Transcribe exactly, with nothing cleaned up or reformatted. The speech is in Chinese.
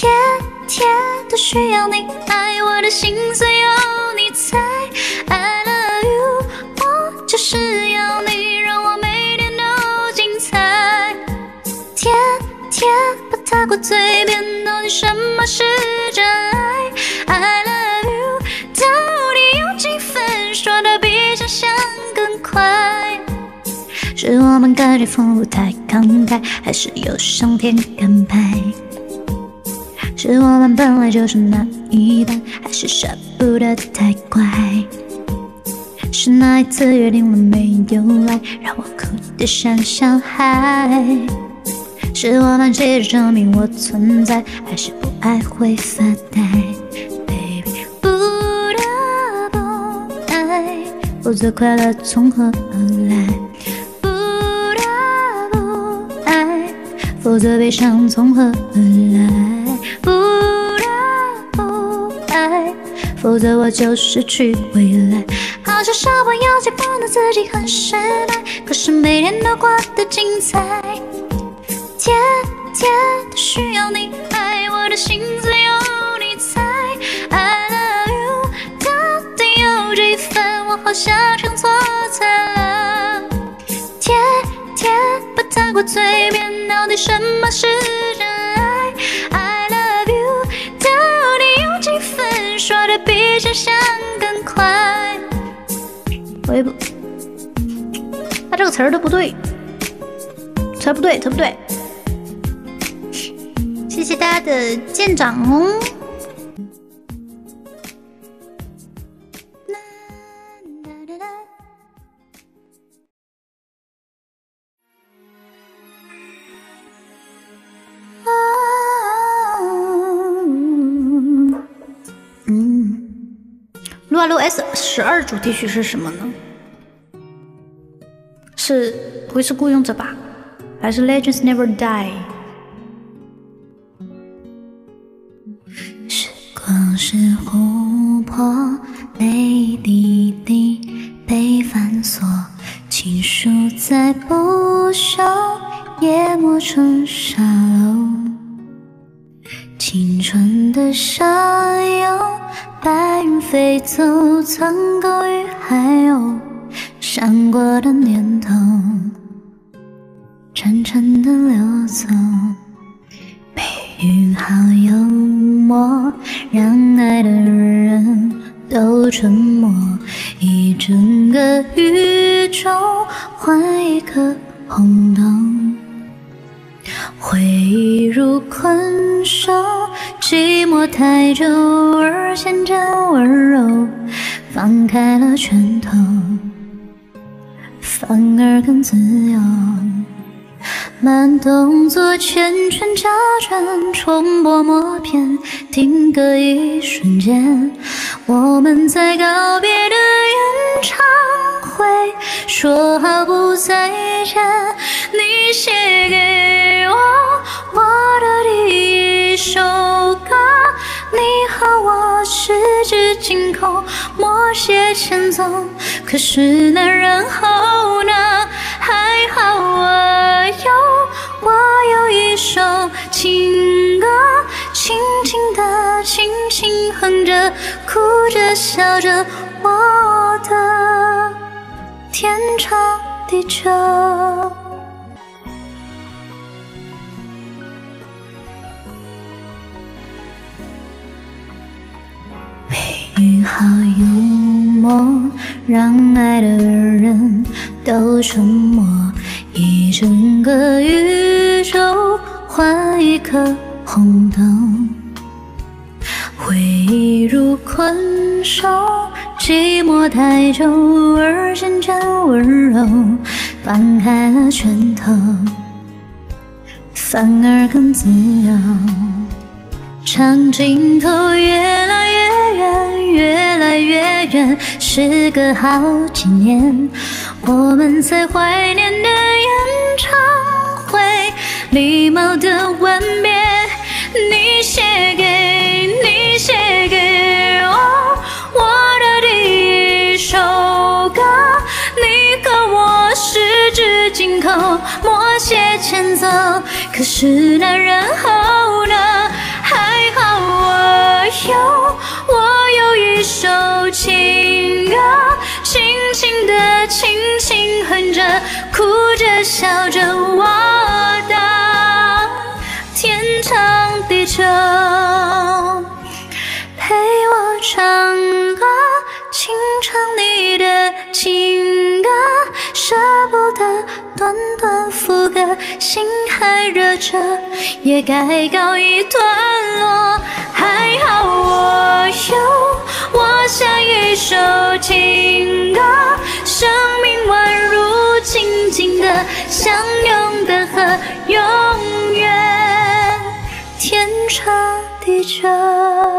贴贴的需要你，爱我的心碎有你猜。I love you， 我就是要你，让我每天都精彩。贴贴把它挂嘴边，到底什么是真爱 ？I love you， 到底有几分说的比想象更快？是我们感情付出太慷慨，还是有上天安排？是我们本来就是那一般，还是舍不得太快？是那一次约定了没有来，让我哭得像小孩？是我们其实证明我存在，还是不爱会发呆 ？Baby， 不得不爱，否则快乐从何而来？不得不爱，否则悲伤从何而来？不得不爱，否则我就失去未来。好像小朋友期盼的自己很失败，可是每天都过得精彩。贴贴的需要你，爱我的心思有你猜。I love you， 到底有几分？我好像唱错菜了。贴贴把它挂嘴边，到底什么是真爱 ？I love you， 到底有几分？说的比想象更快。我也不，他这个词儿都不对，词儿不对，词儿不对。谢谢大家的舰长哦。嗯，撸啊撸 S 十二主题曲是什么呢？是不会是雇佣者吧？还是 Legends Never Die？ 时光是琥珀，泪滴滴被反锁，情书在不朽，淹没成沙漏。青春的上游，白云飞走，苍狗与海鸥，闪过的念头，潺潺的流走。美云好幽默，让爱的人都沉默。一整个宇宙换一颗红豆，回忆如困兽，寂寞太久而显得温柔。放开了拳头，反而更自由。慢动作缱绻胶卷，重播默片，定格一瞬间。我们在告别的演唱会，说好不再见。你写给我我的第一首歌，你和我十指紧扣，默写前奏。可是那然后呢？还好我有我有一首情歌，轻轻地轻轻哼着，哭着笑着，我的天长地久。美云好幽默，让爱的人都沉默。一整个宇宙换一颗红豆，回忆如困兽，寂寞太久而显得温柔。放开了拳头，反而更自由。长镜头越来越远，越来越远，时隔好几年，我们在怀念的演唱会，礼貌的吻别。你写给你写给我我的第一首歌，你和我十指紧扣，默写前奏。可是那然后呢？还有，我有一首情歌，轻轻地轻轻哼着，哭着笑着，我的天长地久。陪我唱歌，轻唱你的情歌，舍不得短短副歌，心还热着，也该告一段落。还好我有我下一首情歌，生命宛如静静的相拥的河，永远天长地久。